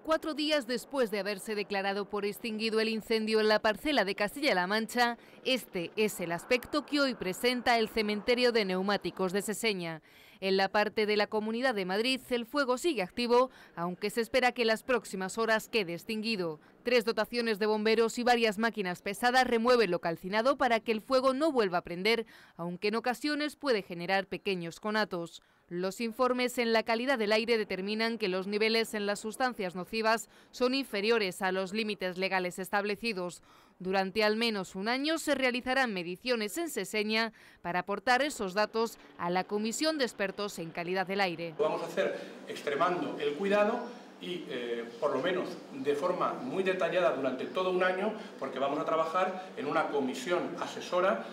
4 días después de haberse declarado por extinguido el incendio en la parcela de Castilla-La Mancha, este es el aspecto que hoy presenta el cementerio de neumáticos de Seseña. En la parte de la Comunidad de Madrid el fuego sigue activo, aunque se espera que en las próximas horas quede extinguido. 3 dotaciones de bomberos y varias máquinas pesadas remueven lo calcinado para que el fuego no vuelva a prender, aunque en ocasiones puede generar pequeños conatos. Los informes en la calidad del aire determinan que los niveles en las sustancias nocivas son inferiores a los límites legales establecidos. Durante al menos un año se realizarán mediciones en Seseña para aportar esos datos a la Comisión de Expertos en Calidad del Aire. Lo vamos a hacer extremando el cuidado y por lo menos de forma muy detallada durante todo un año, porque vamos a trabajar en una comisión asesora.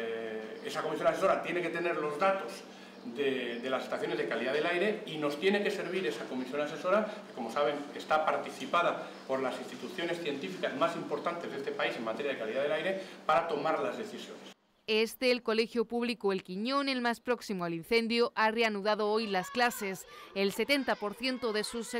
Esa comisión asesora tiene que tener los datos de las estaciones de calidad del aire y nos tiene que servir esa comisión asesora, que como saben está participada por las instituciones científicas más importantes de este país en materia de calidad del aire, para tomar las decisiones. El Colegio Público El Quiñón, el más próximo al incendio, ha reanudado hoy las clases. El 70% de sus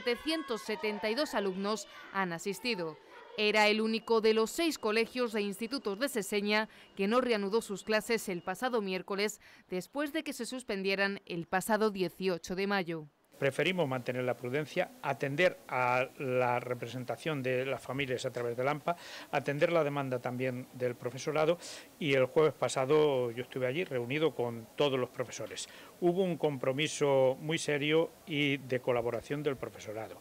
772 alumnos han asistido. Era el único de los 6 colegios e institutos de Seseña que no reanudó sus clases el pasado miércoles, después de que se suspendieran el pasado 18 de mayo. Preferimos mantener la prudencia, atender a la representación de las familias a través del AMPA, atender la demanda también del profesorado, y el jueves pasado yo estuve allí reunido con todos los profesores. Hubo un compromiso muy serio y de colaboración del profesorado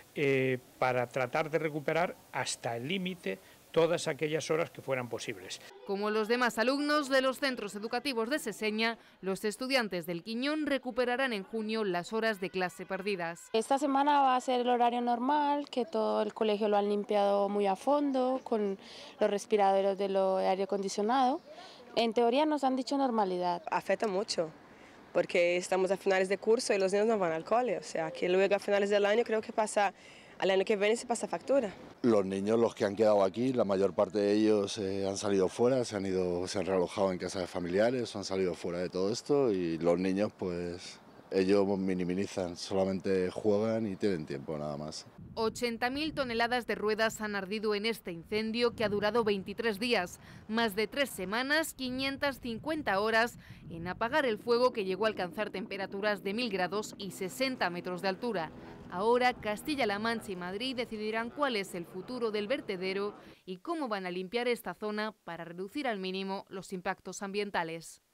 para tratar de recuperar hasta el límite todas aquellas horas que fueran posibles. Como los demás alumnos de los centros educativos de Seseña, los estudiantes del Quiñón recuperarán en junio las horas de clase perdidas. Esta semana va a ser el horario normal, que todo el colegio lo han limpiado muy a fondo, con los respiradores de aire acondicionado. En teoría nos han dicho normalidad. Afecta mucho, porque estamos a finales de curso y los niños no van al cole, o sea que luego a finales del año creo que al año que viene se pasa factura. Los niños, los que han quedado aquí, la mayor parte de ellos han salido fuera, se han realojado en casas de familiares, han salido fuera de todo esto, y los niños pues ellos minimizan, solamente juegan y tienen tiempo nada más. 80.000 toneladas de ruedas han ardido en este incendio, que ha durado 23 días, más de 3 semanas, 550 horas en apagar el fuego, que llegó a alcanzar temperaturas de 1000 grados y 60 metros de altura. Ahora Castilla-La Mancha y Madrid decidirán cuál es el futuro del vertedero y cómo van a limpiar esta zona para reducir al mínimo los impactos ambientales.